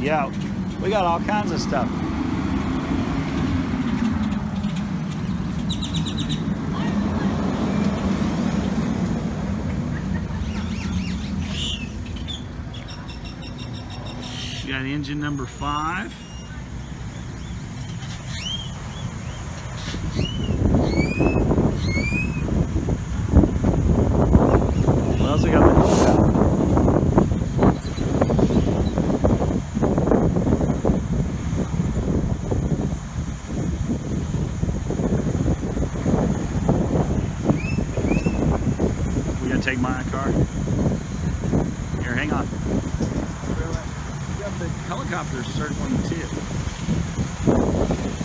Yeah, we got all kinds of stuff. You got engine number 5. What else we got to look at? We gotta take my car. Here, hang on. We got the helicopter circling too.